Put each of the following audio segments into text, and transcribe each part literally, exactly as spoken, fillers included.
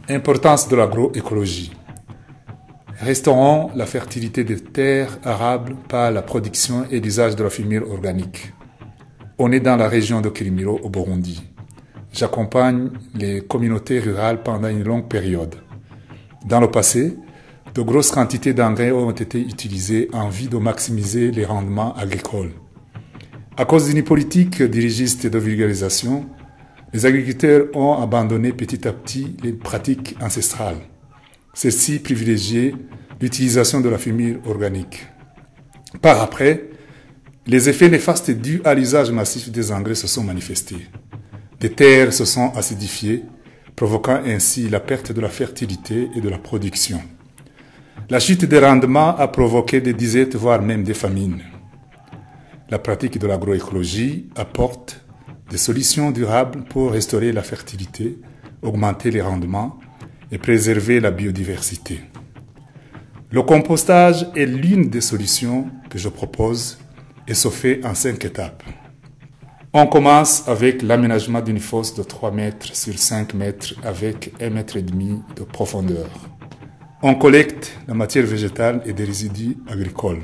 Importance de l'agroécologie. Restaurons la fertilité des terres arables par la production et l'usage de la fumier organique. On est dans la région de Kirimiro au Burundi. J'accompagne les communautés rurales pendant une longue période. Dans le passé, de grosses quantités d'engrais ont été utilisées en vue de maximiser les rendements agricoles. À cause d'une politique dirigiste et de vulgarisation, les agriculteurs ont abandonné petit à petit les pratiques ancestrales. Celles-ci privilégiaient l'utilisation de la fumier organique. Par après, les effets néfastes dus à l'usage massif des engrais se sont manifestés. Les terres se sont acidifiées, provoquant ainsi la perte de la fertilité et de la production. La chute des rendements a provoqué des disettes, voire même des famines. La pratique de l'agroécologie apporte des solutions durables pour restaurer la fertilité, augmenter les rendements et préserver la biodiversité. Le compostage est l'une des solutions que je propose et se fait en cinq étapes. On commence avec l'aménagement d'une fosse de trois mètres sur cinq mètres avec un mètre et demi de profondeur. On collecte la matière végétale et des résidus agricoles.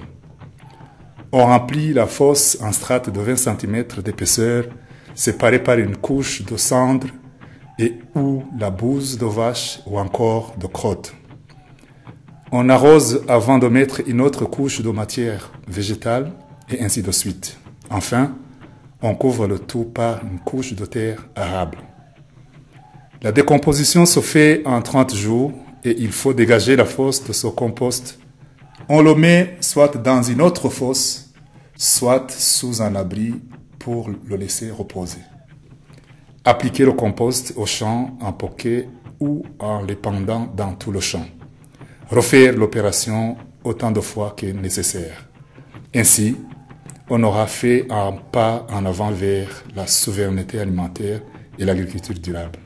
On remplit la fosse en strates de vingt centimètres d'épaisseur, séparées par une couche de cendre et ou la bouse de vache ou encore de crotte. On arrose avant de mettre une autre couche de matière végétale et ainsi de suite. Enfin, on couvre le tout par une couche de terre arable. La décomposition se fait en trente jours et il faut dégager la fosse de ce compost. On le met soit dans une autre fosse, soit sous un abri pour le laisser reposer. Appliquer le compost au champ en poquet ou en l'épandant dans tout le champ. Refaire l'opération autant de fois que nécessaire. Ainsi, on aura fait un pas en avant vers la souveraineté alimentaire et l'agriculture durable.